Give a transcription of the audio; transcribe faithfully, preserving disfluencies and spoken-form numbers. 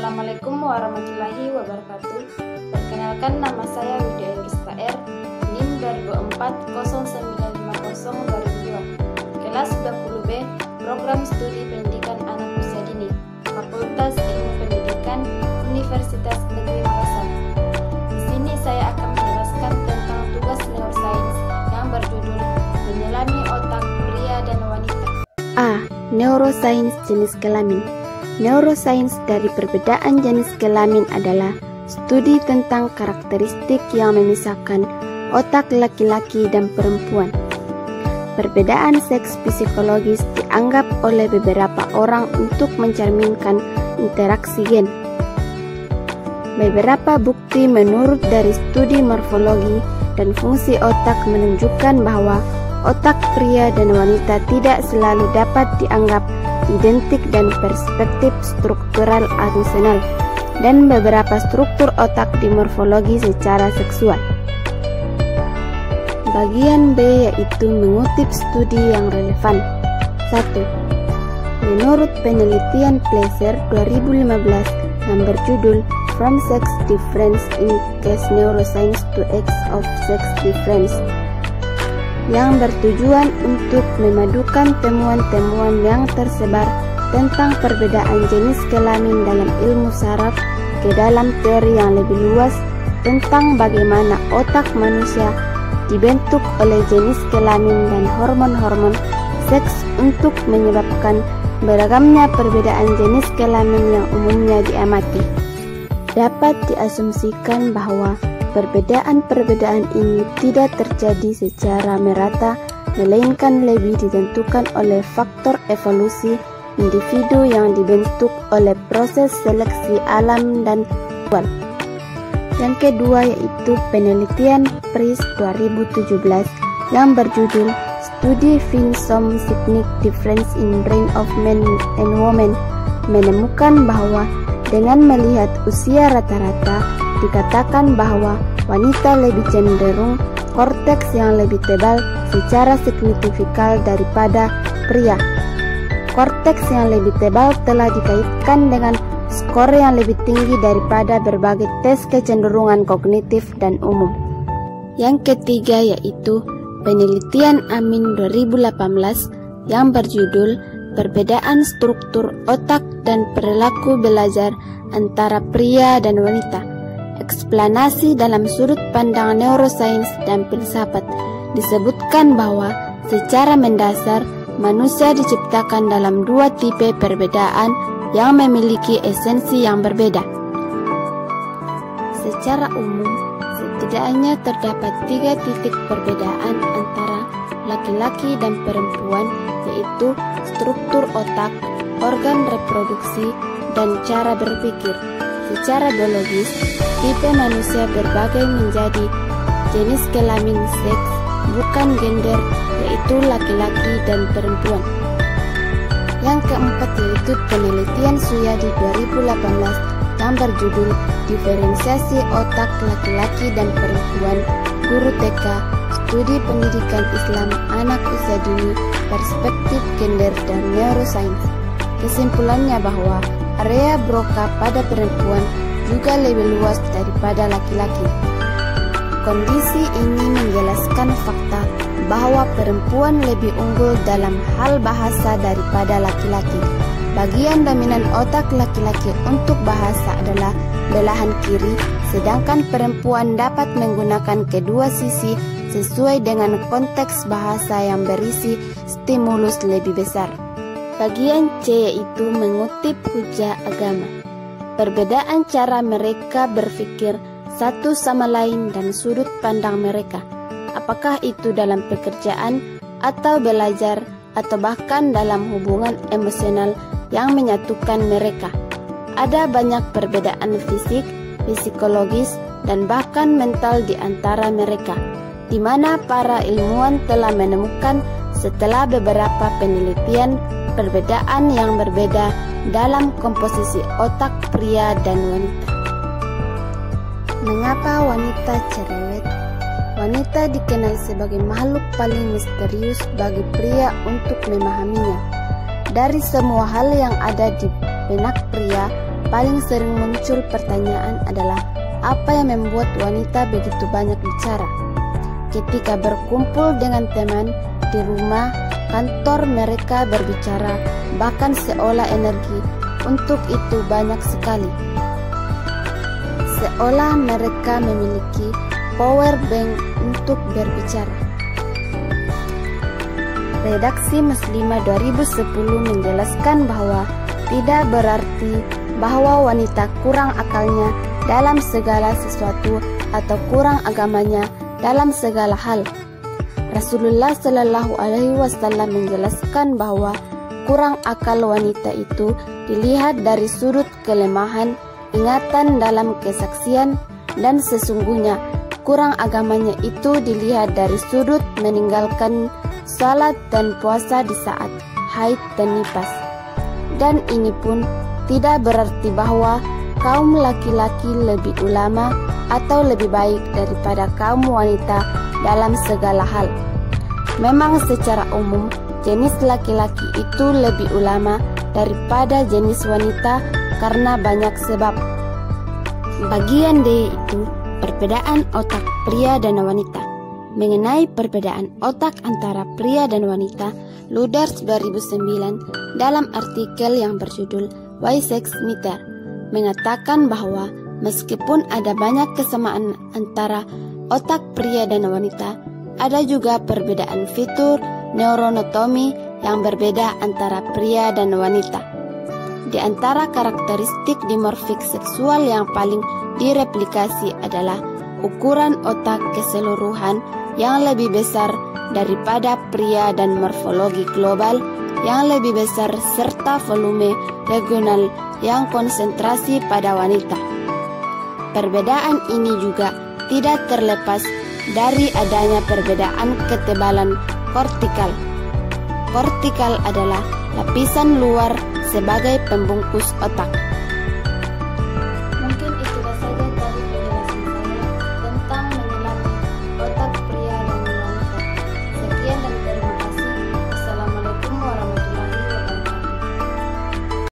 Assalamualaikum warahmatullahi wabarakatuh. Perkenalkan, nama saya Widya Yurista R, N I M dua ribu empat nol sembilan lima nol dua ribu dua, kelas dua puluh B, Program Studi Pendidikan Anak Usia Dini, Fakultas Ilmu Pendidikan, Universitas Negeri Makassar. Di sini saya akan menjelaskan tentang tugas neuroscience yang berjudul Menyelami Otak Pria dan Wanita. A. Neuroscience jenis kelamin. Neuroscience dari perbedaan jenis kelamin adalah studi tentang karakteristik yang memisahkan otak laki-laki dan perempuan. Perbedaan seks psikologis dianggap oleh beberapa orang untuk mencerminkan interaksi gen. Beberapa bukti menurut dari studi morfologi dan fungsi otak menunjukkan bahwa otak pria dan wanita tidak selalu dapat dianggap identik dan perspektif struktural adisional dan beberapa struktur otak di morfologi secara seksual. Bagian B yaitu mengutip studi yang relevan. satu. Menurut penelitian Placer dua ribu lima belas yang berjudul From Sex Difference in Case Neuroscience to X of Sex Difference, yang bertujuan untuk memadukan temuan-temuan yang tersebar tentang perbedaan jenis kelamin dalam ilmu saraf ke dalam teori yang lebih luas tentang bagaimana otak manusia dibentuk oleh jenis kelamin dan hormon-hormon seks untuk menyebabkan beragamnya perbedaan jenis kelamin yang umumnya diamati. Dapat diasumsikan bahwa perbedaan-perbedaan ini tidak terjadi secara merata, melainkan lebih ditentukan oleh faktor evolusi individu yang dibentuk oleh proses seleksi alam dan seksual. Yang kedua yaitu penelitian Price dua ribu tujuh belas yang berjudul Study Find Some Significant Difference in Brain of Men and Women, menemukan bahwa dengan melihat usia rata-rata, dikatakan bahwa wanita lebih cenderung korteks yang lebih tebal secara signifikal daripada pria. Korteks yang lebih tebal telah dikaitkan dengan skor yang lebih tinggi daripada berbagai tes kecenderungan kognitif dan umum. Yang ketiga yaitu penelitian Amin dua ribu delapan belas yang berjudul Perbedaan Struktur Otak dan Perilaku Belajar Antara Pria dan Wanita. Eksplanasi dalam sudut pandang neuroscience dan filsafat disebutkan bahwa secara mendasar manusia diciptakan dalam dua tipe perbedaan yang memiliki esensi yang berbeda. Secara umum, setidaknya terdapat tiga titik perbedaan antara laki-laki dan perempuan, yaitu struktur otak, organ reproduksi, dan cara berpikir. Secara biologis, tipe manusia berbagai menjadi jenis kelamin seks, bukan gender, yaitu laki-laki dan perempuan. Yang keempat yaitu penelitian Suyadi dua ribu delapan belas yang berjudul Diferensiasi Otak Laki-laki dan Perempuan, Guru T K, Studi Pendidikan Islam Anak Usia Dini, Perspektif Gender dan Neuroscience. Kesimpulannya bahwa area Broca pada perempuan juga lebih luas daripada laki-laki. Kondisi ini menjelaskan fakta bahwa perempuan lebih unggul dalam hal bahasa daripada laki-laki. Bagian dominan otak laki-laki untuk bahasa adalah belahan kiri, sedangkan perempuan dapat menggunakan kedua sisi sesuai dengan konteks bahasa yang berisi stimulus lebih besar. Bagian C yaitu mengutip hujah agama. Perbedaan cara mereka berpikir satu sama lain dan sudut pandang mereka, apakah itu dalam pekerjaan atau belajar atau bahkan dalam hubungan emosional yang menyatukan mereka. Ada banyak perbedaan fisik, psikologis, dan bahkan mental di antara mereka, di mana para ilmuwan telah menemukan setelah beberapa penelitian perbedaan yang berbeda dalam komposisi otak pria dan wanita. Mengapa wanita cerewet? Wanita dikenal sebagai makhluk paling misterius bagi pria untuk memahaminya. Dari semua hal yang ada di benak pria, paling sering muncul pertanyaan adalah apa yang membuat wanita begitu banyak bicara. Ketika berkumpul dengan teman, di rumah, kantor, mereka berbicara, bahkan seolah energi untuk itu banyak sekali. Seolah mereka memiliki power bank untuk berbicara. Redaksi Muslimah dua ribu sepuluh menjelaskan bahwa tidak berarti bahwa wanita kurang akalnya dalam segala sesuatu atau kurang agamanya dalam segala hal. Rasulullah Shallallahu Alaihi Wasallam menjelaskan bahwa kurang akal wanita itu dilihat dari sudut kelemahan, ingatan dalam kesaksian, dan sesungguhnya kurang agamanya itu dilihat dari sudut meninggalkan salat dan puasa di saat haid dan nifas. Dan ini pun tidak berarti bahwa kaum laki-laki lebih ulama atau lebih baik daripada kaum wanita dalam segala hal. Memang secara umum jenis laki-laki itu lebih ulama daripada jenis wanita karena banyak sebab. Bagian D itu perbedaan otak pria dan wanita. Mengenai perbedaan otak antara pria dan wanita, Luders dua ribu sembilan dalam artikel yang berjudul Why Sex Matter mengatakan bahwa meskipun ada banyak kesamaan antara otak pria dan wanita, ada juga perbedaan fitur neuroanatomi yang berbeda antara pria dan wanita. Di antara karakteristik dimorfik seksual yang paling direplikasi adalah ukuran otak keseluruhan yang lebih besar daripada pria dan morfologi global yang lebih besar serta volume regional yang konsentrasi pada wanita. Perbedaan ini juga tidak terlepas dari adanya perbedaan ketebalan kortikal. Kortikal adalah lapisan luar sebagai pembungkus otak,